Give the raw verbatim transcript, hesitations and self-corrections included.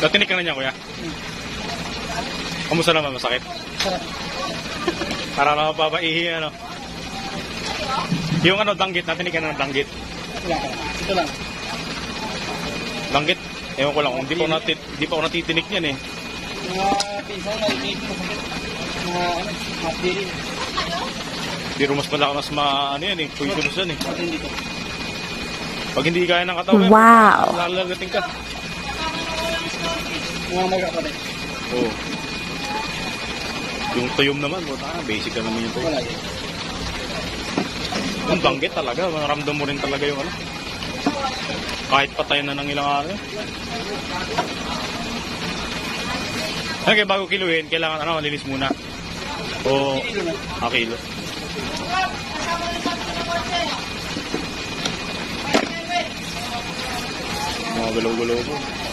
Natinik ka na niya, kuya? Hmm. Kamusta naman? Masakit? Sarap. Para na mapapaihi, ano? Yung ano, danggit. Natinik ka na ng danggit. Wala ka. Ito lang. Danggit? Ewan ko lang. Hindi pa ako, natit, di pa ako natitinik niyan eh. Mga pinsan, nakikita ko sakit. Mga ano, mga pirin. Pero mas malaki, mas ma, ano yan eh. Poisonous yan eh. At hindi ko. Pag hindi kaya ng katawan, Wow. lalagating ka. Mga maga pa rin. Oo. Yung tuyom naman, buta ka, basic ka naman yung tuyom. Wala yun. Yung danggit talaga, maramdam mo rin talaga yung ano. Kahit patay na ng ilang araw. Okay, bago kiluhin, kailangan ano, malinis muna. O, ah, kilo. Mga gulaw-gulaw po.